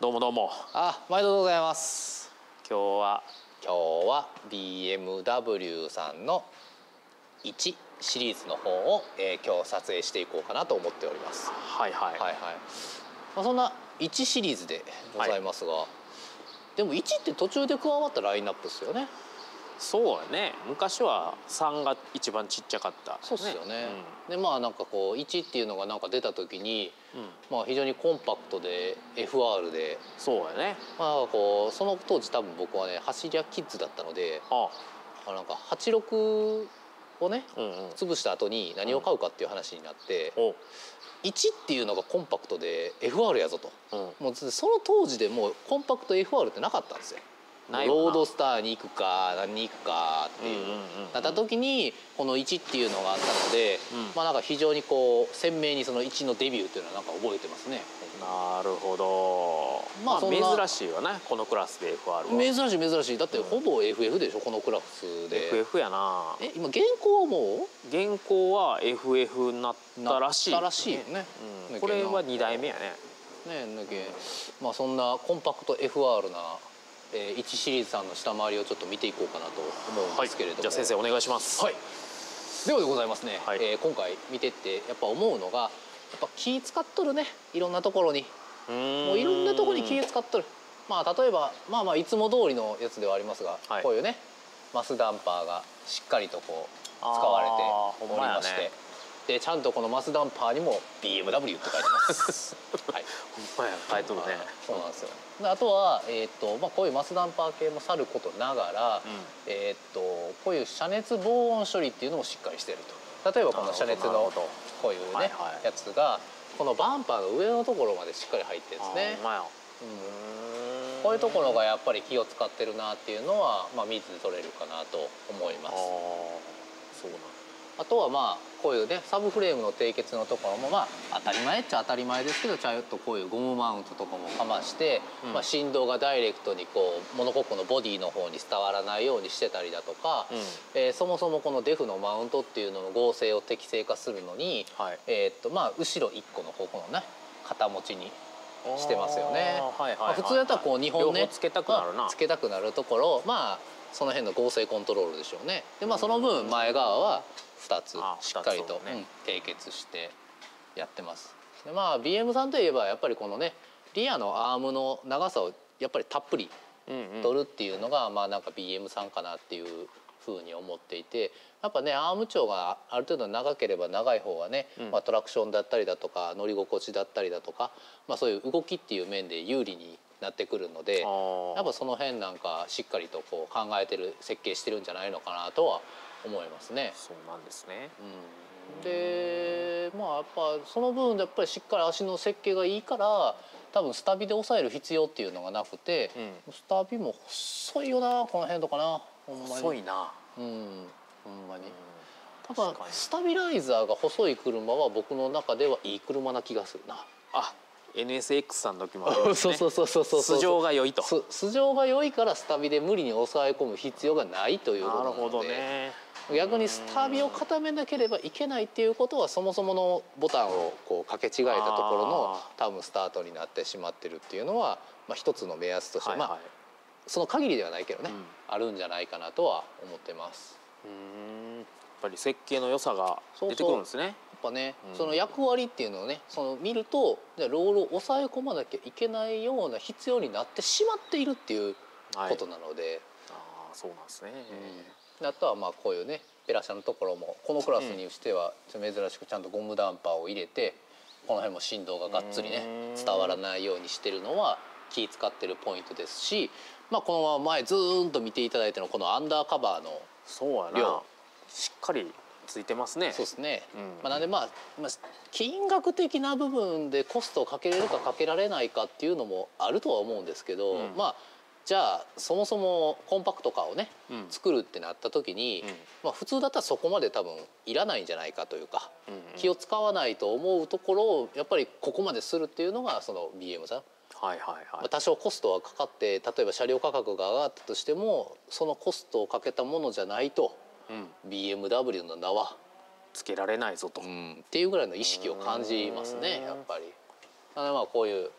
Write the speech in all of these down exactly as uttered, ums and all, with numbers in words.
どうもどうも。 あ、毎度でございます。 今日は今日は ビーエムダブリュー さんのいちシリーズの方を、えー、今日撮影していこうかなと思っております。 はいはいはいはい。まあ、そんないちシリーズでございますが、はい、でもいちって途中で加わったラインナップですよね。 そうやね。昔はさんが一番ちっちゃかった、ね。 そうですよね。うん、でまあなんかこういちっていうのがなんか出た時に、うん、まあ非常にコンパクトで エフアール で、 そうやね。 まあこうその当時多分僕はね走り屋キッズだったので、ああなんかはちじゅうろくをね、うんうん、潰した後に何を買うかっていう話になって、うん、いちっていうのがコンパクトで エフアール やぞと、うん、もうその当時でもうコンパクト エフアール ってなかったんですよ。ロードスターに行くか何に行くかっていうなった時にこのいちっていうのがあったので、うん、まあなんか非常にこう鮮明にそのいちのデビューっていうのはなんか覚えてますね。 なるほど。まあ珍しいよねこのクラスで エフアール は。 珍しい珍しい。だってほぼ エフエフ でしょこのクラスで。 エフエフ やな。 え今現行はもう現行は エフエフ になったらしい。 なったらしいよね。 うん、これはに代目やね。 ねだけ、まあそんなコンパクト エフアール ないちシリーズさんの下回りをちょっと見ていこうかなと思うんですけれども、はい、 じゃあ先生お願いします。 はい、ではでございますね、はい、えー、今回見てってやっぱ思うのがやっぱ気使っとるね。いろんなところにもういろんなところに気使っとる。まあ例えばまあまあいつも通りのやつではありますが、はい、こういうねマスダンパーがしっかりとこう使われておりまして、でちゃんとこのマスダンパーにも ビーエムダブリュー って書いてます。はい、 ほんまや書いとるね。 そうなんですよ。であとは、えーとまあ、こういうマスダンパー系もさることながら、うん、えーとこういう遮熱防音処理っていうのもしっかりしてると。例えばこの遮熱のこういうね、はいはい、やつがこのバンパーの上のところまでしっかり入ってるんですね。うん、こういうところがやっぱり気を使ってるなっていうのは、まあ、見て取れるかなと思います。あ、そうなん。あとはまあこういうねサブフレームの締結のところもまあ当たり前っちゃ当たり前ですけどちゃんとこういうゴムマウントとかもかまして、うん、まあ振動がダイレクトにこうモノコックのボディの方に伝わらないようにしてたりだとか、うん、えー、そもそもこのデフのマウントっていうのの合成を適正化するのに、はい、えー、っとまあ後ろいっこの方向のね肩持ちにしてますよね。普通だったらこうにほんねつけたくなるな、 つけたくなるところまあその辺の合成コントロールでしょうね。でまあその分前側はふたつしっかりと、ね、うん、締結してやってます。でまあ ビーエム さんといえばやっぱりこのねリアのアームの長さをやっぱりたっぷり取るっていうのが、うんうん、まあなんか ビーエム さんかなっていうふうに思っていて、やっぱねアーム長がある程度長ければ長い方がね、うん、まあ、トラクションだったりだとか乗り心地だったりだとか、まあ、そういう動きっていう面で有利になってくるので、やっぱその辺なんかしっかりとこう考えてる設計してるんじゃないのかなとは思いますね。 そうなんですね。 うん、でまあやっぱその分やっぱりしっかり足の設計がいいから多分スタビで抑える必要っていうのがなくて、うん、スタビも細いよなこの辺とかな。ほんまに細いな。 うんほんまに。ただスタビライザーが細い車は僕の中ではいい車な気がするな。 あ、エヌエスエックス さんの時もありますね。 そうそうそうそうそう。 素性が良いと。 素性が良いからスタビで無理に抑え込む必要がないということなので。なるほどね。逆にスタビを固めなければいけないっていうことはそもそものボタンをこう掛け違えたところの多分スタートになってしまってるっていうのは、まあ、一つの目安として、はいはい、まあその限りではないけどね、うん、あるんじゃないかなとは思ってます。 うーん、やっぱり設計の良さが出てくるんですね。 そうそうやっぱね、うん、その役割っていうのをねその見るとじゃあロールを抑え込まなきゃいけないような必要になってしまっているっていうことなので、はい、 ああそうなんですね。 うん、あとはまあこういうねペラシャのところもこのクラスにしては珍しくちゃんとゴムダンパーを入れてこの辺も振動ががっつりね伝わらないようにしてるのは気使ってるポイントですし、まあ、このまま前ずーんと見ていただいてのこのアンダーカバーのそうやなしっかりついてますね。 そうですね、うん、まあ、なんでまあ、まあ、金額的な部分でコストをかけれるかかけられないかっていうのもあるとは思うんですけど、うん、まあじゃあそもそもコンパクトカーをね、うん、作るってなった時に、うん、まあ普通だったらそこまで多分いらないんじゃないかというか、うんうん、気を使わないと思うところをやっぱりここまでするっていうのがその ビーエム さん。はいはいはい、多少コストはかかって例えば車両価格が上がったとしてもそのコストをかけたものじゃないと、うん、ビーエムダブリュー の名はつけられないぞと、 うん、っていうぐらいの意識を感じますねやっぱり。なのでまあこういう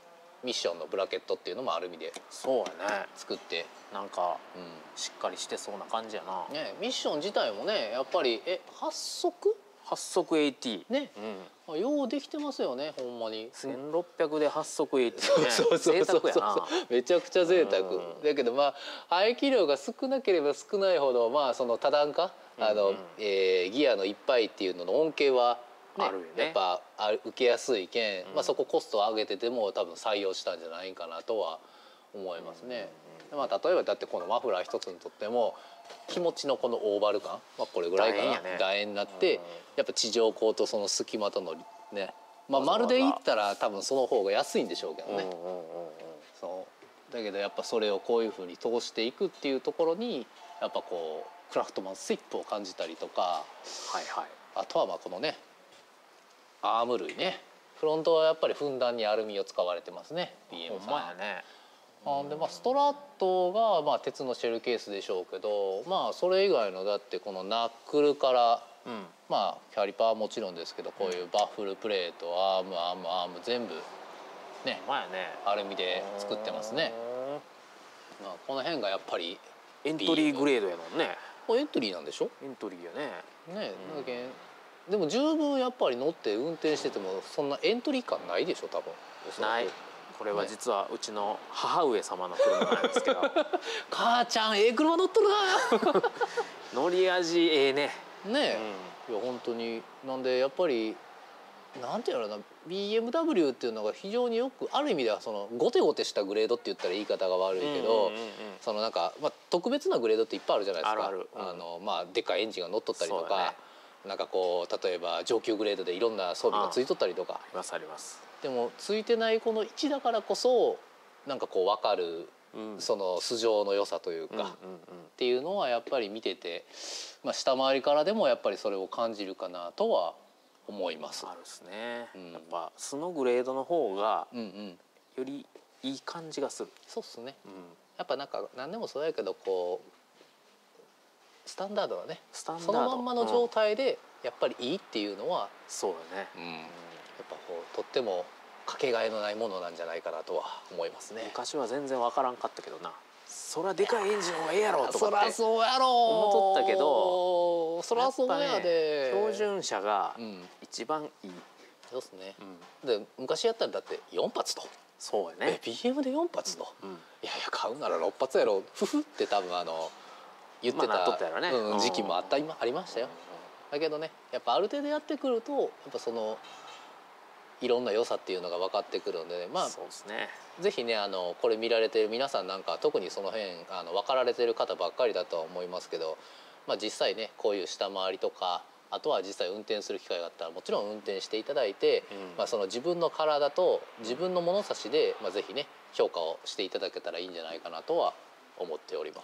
ミッションのブラケットっていうのもアルミでそうやね。 作って、 なんかうしっかりしてそうな感じやな。 んね、ミッション自体もねやっぱりえ発足八速 エーティーね、 うん、 ようできてますよねほんまに。 せんろっぴゃくで八速 エーティー ね。 そうそうそうそう贅沢やな。 めちゃくちゃ贅沢、 うんだけどまあ排気量が少なければ少ないほどまあその多段化、あの、 うんうんえーギアのいっぱいっていうのの恩恵は、ねあるよねやっぱあ受けやすいけん、 うんまあ、そこコストを上げてても多分採用したんじゃないかなとは思いますね。まあ、例えばだってこのマフラー一つにとっても気持ちのこのオーバル感、まあ、これぐらいかな楕円やね楕円になって、 うんやっぱ地上高とその隙間とのね、まあ、 わざわざ丸で言ったら多分その方が安いんでしょうけどね。 うんうんうんうんそうだけどやっぱそれをこういうふうに通していくっていうところにやっぱこうクラフトマンスイップを感じたりとか、 はいはい。 あとはまあこのねアーム類ね、フロントはやっぱりふんだんにアルミを使われてますね ビーエム さん。 ほんまやね。 あでまあストラットがまあ鉄のシェルケースでしょうけど、まあそれ以外のだってこのナックルからうんまあキャリパーはもちろんですけどこういうバッフルプレートアームアームアーム全部ねほんまやね。 アルミで作ってますね。まあこの辺がやっぱりエントリーグレードやもんね。 これエントリーなんでしょエントリーやね。 ね、 うんだけんでも十分やっぱり乗って運転しててもそんなエントリー感ないでしょ多分。おそらくない。これは実はうちの母上様の車なんですけど、 母ちゃんええ車乗っとるな乗り味ええね。 ねえ、いや本当になんでやっぱりなんていうのかな ビーエムダブリュー っていうのが非常によくある意味ではそのゴテゴテしたグレードって言ったら言い方が悪いけど、 うんうんうんうんそのなんか、まあ、特別なグレードっていっぱいあるじゃないですか。 あるあるうんあのまあでっかいエンジンが乗っとったりとか、 そうだねなんかこう例えば上級グレードでいろんな装備がついとったりとか、 ありますあります。 でもついてないこのいちだからこそなんかこう分かる、 うんその素性の良さというか、 うんうんうんっていうのはやっぱり見てて、まあ、下回りからでもやっぱりそれを感じるかなとは思います。 あるですね。 うんやっぱ素のグレードの方がうんうん、 よりいい感じがする。 そうっすね。 うんやっぱなんか何でもそうやけどこうスタンダードなねスタンダードそのまんまの状態でやっぱりいいっていうのは、 そうだね。 うん、やっぱこうとってもかけがえのないものなんじゃないかなとは思いますね。 昔は全然わからんかったけどな。そりゃでかいエンジンの方がええやろとそかってらそうやろ思っとったけど、 そらそうやで、 やっぱね標準車がうん一番いい。 そうですね、 うんで昔やったらだってよん発と、えそうやね。 ビーエム でよん発と、 うんいやいや買うならろっ発やろふふって多分あの言ってた、 まあなっとったやろねうん、 うん時期もあった今ありましたよ。だけどねやっぱある程度やってくるとやっぱそのいろんな良さっていうのが分かってくるので、まあそうですね。 ぜひねあのこれ見られてる皆さんなんか特にその辺あの分かられてる方ばっかりだとは思いますけど、まあ、実際ねこういう下回りとかあとは実際運転する機会があったらもちろん運転していただいて、 うんまあ、その自分の体と自分の物差しで、まあ、ぜひね評価をしていただけたらいいんじゃないかなとは思っております。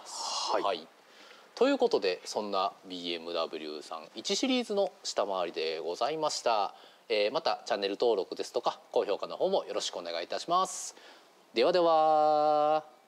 はいということでそんな ビーエムダブリュー さんいちシリーズの下回りでございました。えー、またチャンネル登録ですとか高評価の方もよろしくお願いいたします。ではでは。